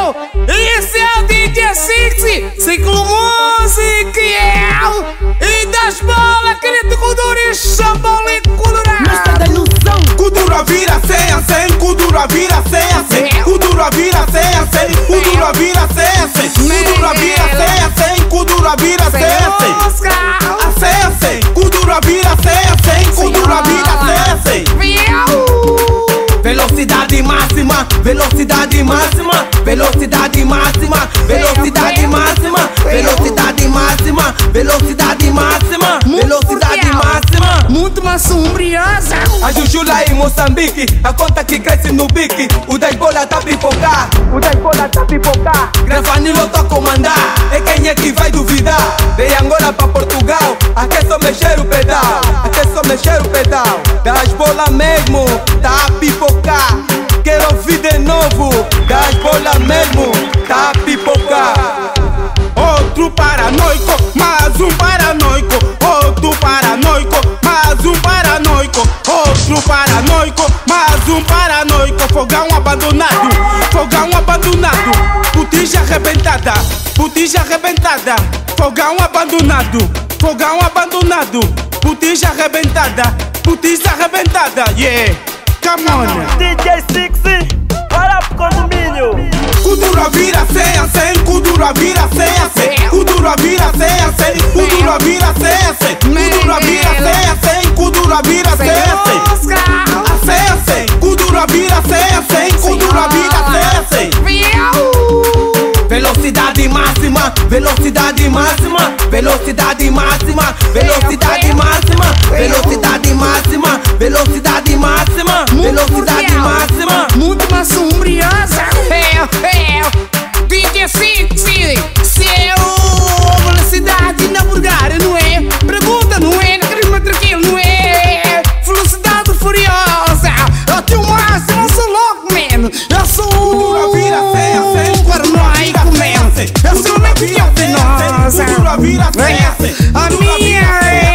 Esse é o DJ Sixy, ciclo musical. E das bolas, querido Kuduri, Sambol e Kudura. Mostra da ilusão. Kudura vira 100 a 100, Kudura vira 100 a 100, Kudura vira 100 a 100, Kudura vira 100 a 100, Kudura vira 100 a 100, Kudura vira 100 a 100, a 100 a 100, Kudura vira 100 a 100, Kudura vira 100 a 100. Velocidade máxima, velocidade máxima, velocidade máxima, velocidade máxima, velocidade máxima, velocidade máxima, velocidade máxima. Muito mais sombriosa. A Juju lá em Moçambique, a conta que cresce no bique. O das bolas tá pipocar, o das bolas tá pipocar. Grafanilo tá comandar, é quem é que vai duvidar? De Angola pra Portugal, aqui é só mexer o pedal, aqui é só mexer o pedal. Das bolas mesmo, tá a pipocar. Quero ouvir de novo, das bolas mesmo, tá a pipocar. Outro paranoico, mais um paranoico. Outro paranoico, mais um paranoico. Outro paranoico, mais um paranoico. Fogão abandonado, fogão abandonado. Botija arrebentada, botija arrebentada. Fogão abandonado, fogão abandonado. Botija arrebentada, botija arrebentada. Yeah, come on. DJ Sixy, para pro condomínio. Kudura vira 100 a 100, Kudura vira 100 a 100, Kudura vira 100 a 100, Kudura vira 100 a 100, Kudura vira 100 a 100, Kudura vira 100 a 100, a 100 a 100, Kudura vira 100 a 100, Kudura vira 100 a 100. Velocidade máxima, velocidade máxima, velocidade máxima, velocidade máxima, velocidade máxima, velocidade máxima, velocidade máxima. Muito mais sombriosa. DJ Sixy, seu velocidade na Bulgária, não é? Pergunta, não é? Na Crisma tranquilo, não é? Velocidade furiosa. Eu tenho o máximo, eu sou louco, man. Eu sou paranoico, man. Eu sou uma venenosa. A minha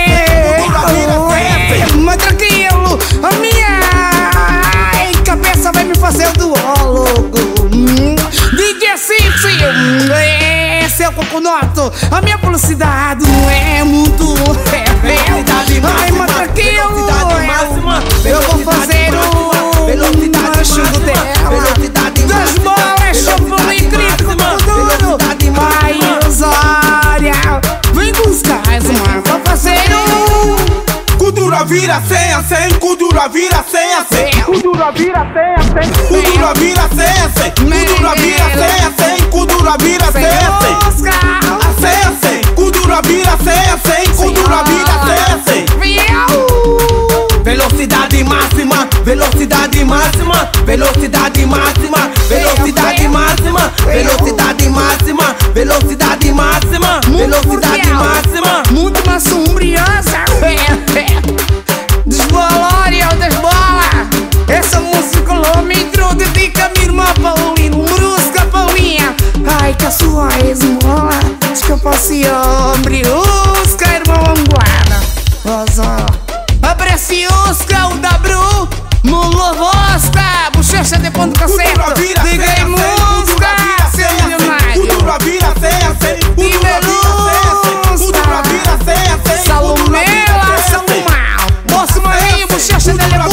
mas tranquilo, a minha cabeça vai me fazer duólogo. DJ Sixy, esse é o coconoto. A minha velocidade não é muito. Ai, mas tranquilo, eu vou fazer o chugo dela. Das bolas, Sambol e crítico, duro. Ai, Osória, vem buscar essa mano pra fazer Kudura vira 100 a 100, Kudura vira 100 a 100, Kudura vira 100 a 100, Kudura vira 100 a 100, Kudura vira 100 a 100, Kudura vira 100 a 100, a 100 a 100, Kudura vira 100 a 100, Kudura vira 100 a 100. Velocidade máxima, velocidade máxima, velocidade máxima, velocidade máxima, velocidade máxima, velocidade máxima, velocidade máxima. Muito mais sombriosa. Desbolória ou desbola. Essa música quilômetro dedica a minha irmã Paulina, Brusca Paulinha. Ai, que a sua esmola, desculpa-se, homem, Brusca, irmão Anguana. A Preciusca, o W, Mulo Rosca, bochecha de ponto caceta. Diga aí, música, seu milionário. Kudura vira 100 a 100, Kudura vira 100 a 100, Kudura vira 100 a 100, Salomela, Salomão. Posso morrer, bochecha de